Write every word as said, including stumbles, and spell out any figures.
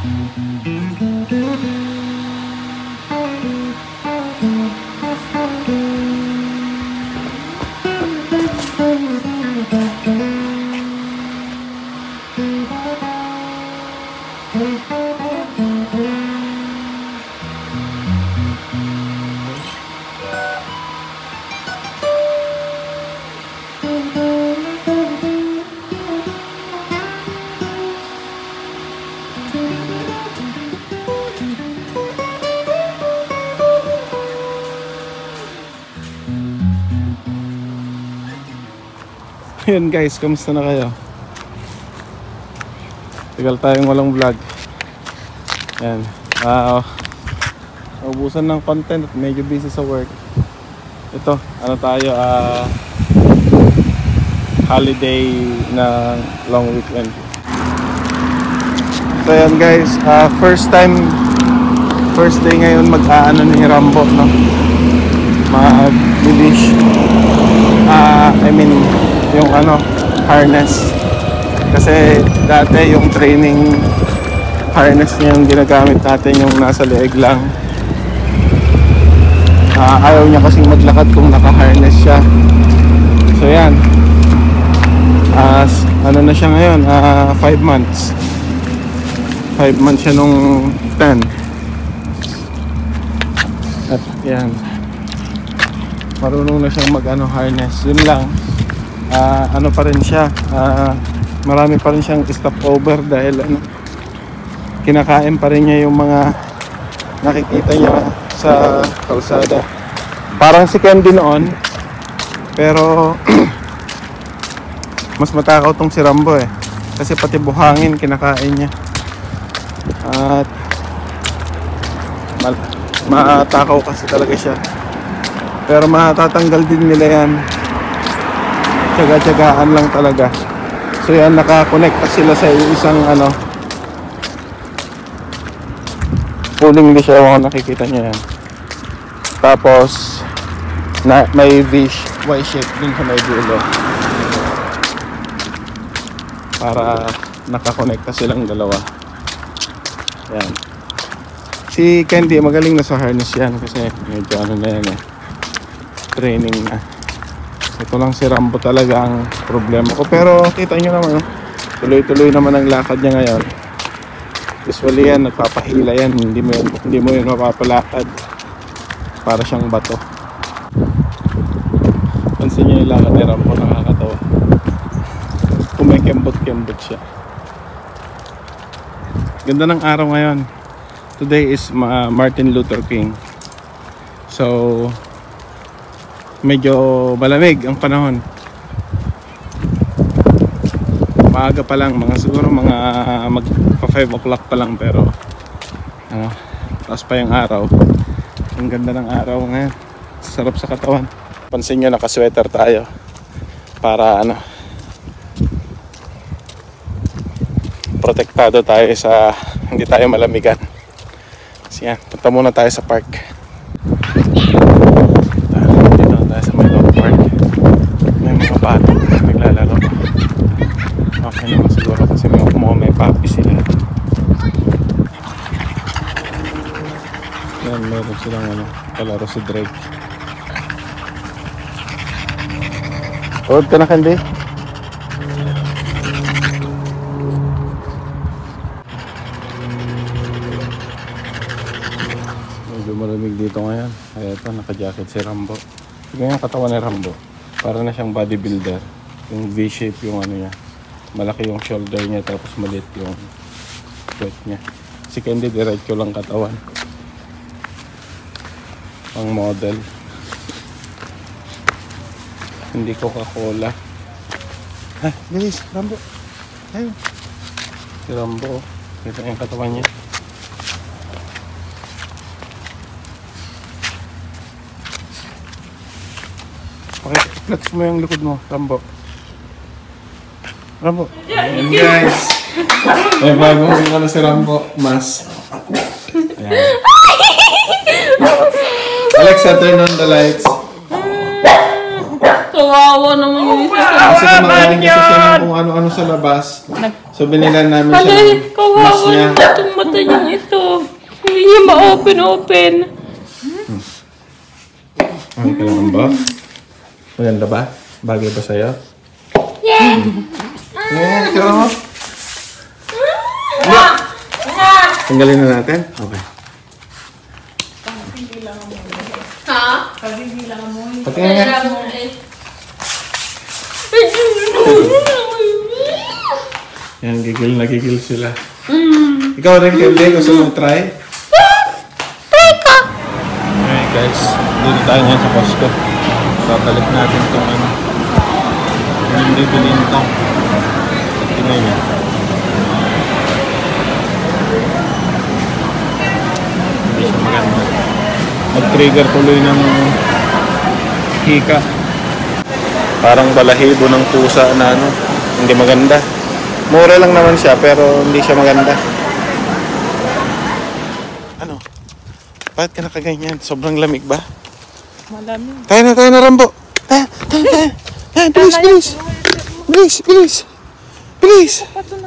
Yun guys, kamusta na kayo? Tagal tayong walang vlog. Yan, uh, naubusan ng content at medyo busy sa work. Ito, ano tayo, uh, holiday na long weekend. So yan guys, uh, first time, first day ngayon mag-aano ni Rambo, no? Mag-wish. Uh, I mean, yung ano, harness. Kasi dati yung training harness niya yung ginagamit natin, yung nasa leeg lang. Uh, ayaw niya kasing maglakad kung naka-harness siya. So yan, uh, ano na siya ngayon, uh, five months five months siya nung ten. At yan, marunong na siyang mag ano, harness. Yun lang, uh, ano pa rin siya, uh, marami pa rin siyang stopover dahil ano, kinakain pa rin niya yung mga nakikita niya sa kalsada. Parang si Candy noon, pero mas matakaw tong si Rambo eh, kasi pati buhangin kinakain niya. At matakaw kasi talaga siya, pero matatanggal din nila yan, tsaga-tsagaan lang talaga. So yan, nakakonekta sila sa isang ano, pulling leash, ewan ko, nakikita nyo yan. Tapos na, may Y-shape din sa may dulo para nakakonekta silang dalawa. Yan. Si Candy magaling na sa harness yan kasi medyo ano na yan eh, training na. Ito lang si Rambo talaga ang problema ko, pero kita nyo naman, tuloy-tuloy naman ang lakad niya ngayon. Usually yan, nagpapahila yan, hindi mo yun, hindi mo yun mapapalakad, para siyang bato. Pansin nyo yung lakad ni Rambo, nakakatawa, kumikembot-kembot siya. Ganda ng araw ngayon. Today is uh, Martin Luther King, so medyo malamig ang panahon. Maaga pa lang, mga siguro mga mag five o'clock pa lang, pero ano, taas pa yung araw. Ang ganda ng araw ngayon, sarap sa katawan. Pansin nyo, naka-sweater tayo para ano, protektado tayo sa hindi tayo malamigan. So yan, punta muna tayo sa park. Dito tayo sa may dog park. May mga bata naglalaro. Okay naman siguro kasi may, may papi sila. Yan, meron silang ano, kalaro si Drake. Huwag ka na, Candy. Medyo malamig dito ngayon. Kaya ito, naka-jacket si Rambo. Tignan yung katawan ni Rambo, para na siyang bodybuilder. Yung V-shape yung ano niya, malaki yung shoulder niya, tapos maliit yung puwet niya. Si Candy diretso lang katawan, ang model. Hindi Coca-Cola. Ah, bilis, Rambo. Ayun. Si Rambo, kita yung katawan niya. Pakiflex mo yung likod mo, Rambo. Rambo. Ayan guys. May bagong ano si Rambo, mas. Ayan. Alexa, turn on the lights. Kawawa naman yung isa sa kasi kumakain kasi siya ng kung ano-ano sa labas. Nag So, binilan namin siya Alay, ng mas kawawa niya. naman itong mata niyang ito. Hindi niya ma-open-open. Okay ka lang ba? Maganda ba? Bagay ba sa'yo? Yeah! Ngayon, ikaw mo. Tanggalin na natin? Okay. Ha? Patingin nga. Yan, gigil na gigil sila. Mm. Ikaw rin, Kelly, gusto mo try? Try ka! Okay guys, dito tayo ngayon sa Costco. Babalik natin itong ano. Yung bibiliin ito. Tingnan niya. Hindi siya maganda. Mag-trigger tuloy ng hika. Parang balahibo ng pusa na ano. Hindi maganda. Mura lang naman siya pero hindi siya maganda. Ano? Bakit ka nakaganyan? Sobrang lamig ba? Malamig. Tayo na, tayo na, Rambo! Tayo, tayo, tayo! Tayo, bilis, bilis! Bilis, bilis! Bilis!